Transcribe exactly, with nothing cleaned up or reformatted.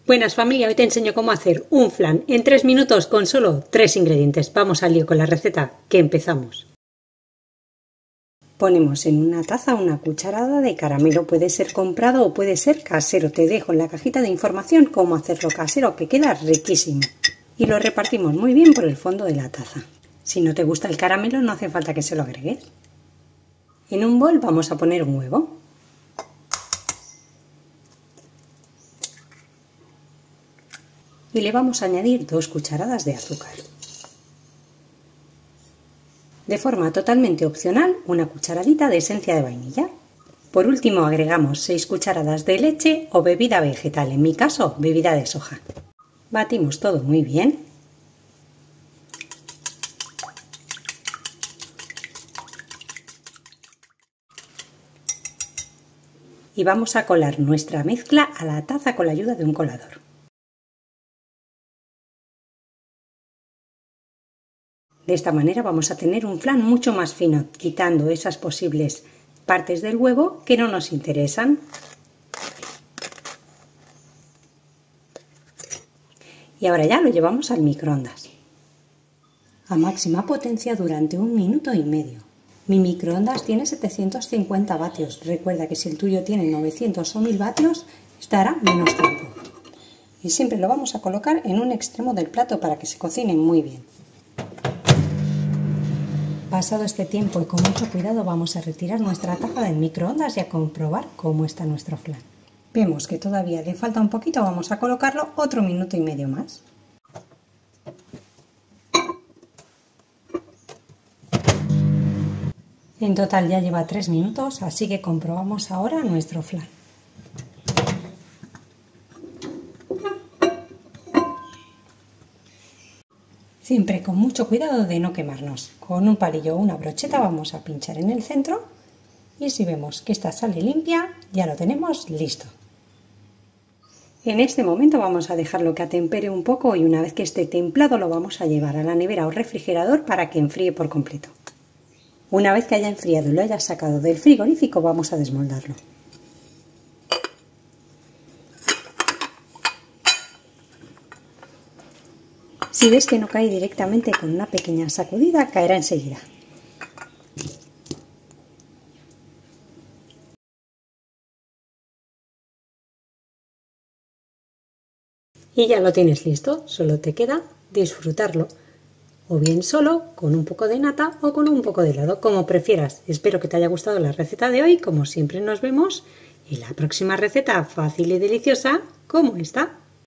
Buenas familia, hoy te enseño cómo hacer un flan en tres minutos con solo tres ingredientes. Vamos al lío con la receta, que empezamos. Ponemos en una taza una cucharada de caramelo, puede ser comprado o puede ser casero. Te dejo en la cajita de información cómo hacerlo casero, que queda riquísimo. Y lo repartimos muy bien por el fondo de la taza. Si no te gusta el caramelo no hace falta que se lo agregues. En un bol vamos a poner un huevo. Y le vamos a añadir dos cucharadas de azúcar. De forma totalmente opcional, una cucharadita de esencia de vainilla. Por último agregamos seis cucharadas de leche o bebida vegetal, en mi caso bebida de soja. Batimos todo muy bien. Y vamos a colar nuestra mezcla a la taza con la ayuda de un colador. De esta manera vamos a tener un flan mucho más fino, quitando esas posibles partes del huevo que no nos interesan. Y ahora ya lo llevamos al microondas. A máxima potencia durante un minuto y medio. Mi microondas tiene setecientos cincuenta vatios. Recuerda que si el tuyo tiene novecientos o mil vatios, estará menos tiempo. Y siempre lo vamos a colocar en un extremo del plato para que se cocine muy bien. Pasado este tiempo y con mucho cuidado vamos a retirar nuestra taza del microondas y a comprobar cómo está nuestro flan. Vemos que todavía le falta un poquito, vamos a colocarlo otro minuto y medio más. En total ya lleva tres minutos, así que comprobamos ahora nuestro flan. Siempre con mucho cuidado de no quemarnos. Con un palillo o una brocheta vamos a pinchar en el centro y si vemos que esta sale limpia, ya lo tenemos listo. En este momento vamos a dejarlo que atempere un poco y una vez que esté templado lo vamos a llevar a la nevera o refrigerador para que enfríe por completo. Una vez que haya enfriado y lo haya sacado del frigorífico vamos a desmoldarlo. Si ves que no cae directamente, con una pequeña sacudida caerá enseguida. Y ya lo tienes listo, solo te queda disfrutarlo. O bien solo, con un poco de nata o con un poco de helado, como prefieras. Espero que te haya gustado la receta de hoy. Como siempre nos vemos en la próxima receta fácil y deliciosa como esta.